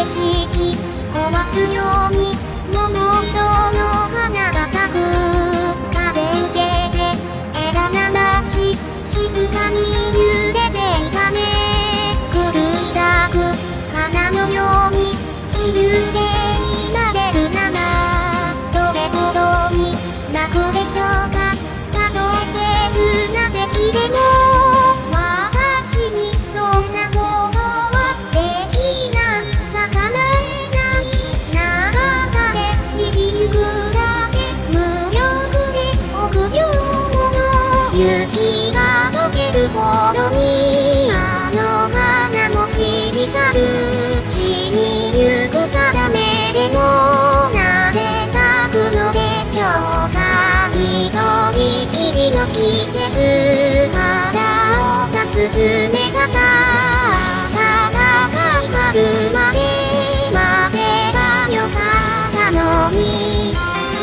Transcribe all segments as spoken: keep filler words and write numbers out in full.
景色壊すように桃色の花が咲く。風受けて枝流し静かに揺れていたね。狂い咲く花のように自由でいられるならどれほどに楽でしょうか。たとえ切な敵でも私にそんなことはできない。逆らえない流され散りゆくだけ無力で臆病者。雪が溶ける頃にあの花も散り去る。死にゆく定めでもなぜ咲くのでしょうか。一人きりの季節肌を刺す冷たさ。暖かい春まで待てばよかったのに。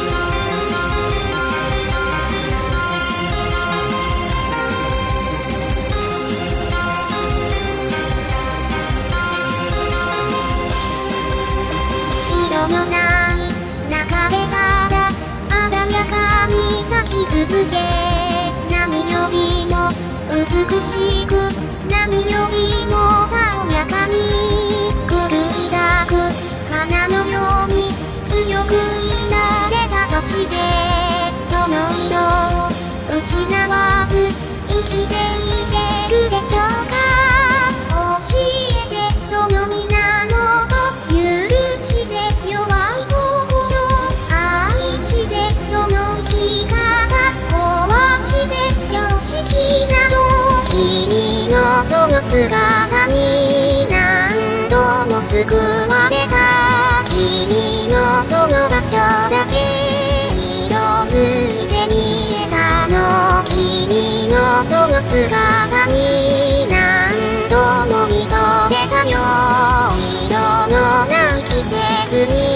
色のない中でただ鮮やかに咲き続け、何よりも美しく何よりもたおやかに狂い咲く花のように強くいられたとして、その色を失わず生きていけるでしょうか。教えてその源、許して弱い心、愛してその生き方、壊して常識など。君のその姿に何度も救われた。君のその場所だけ色づいて見えたの。君のその姿に何度も見とれたよ。色のない季節に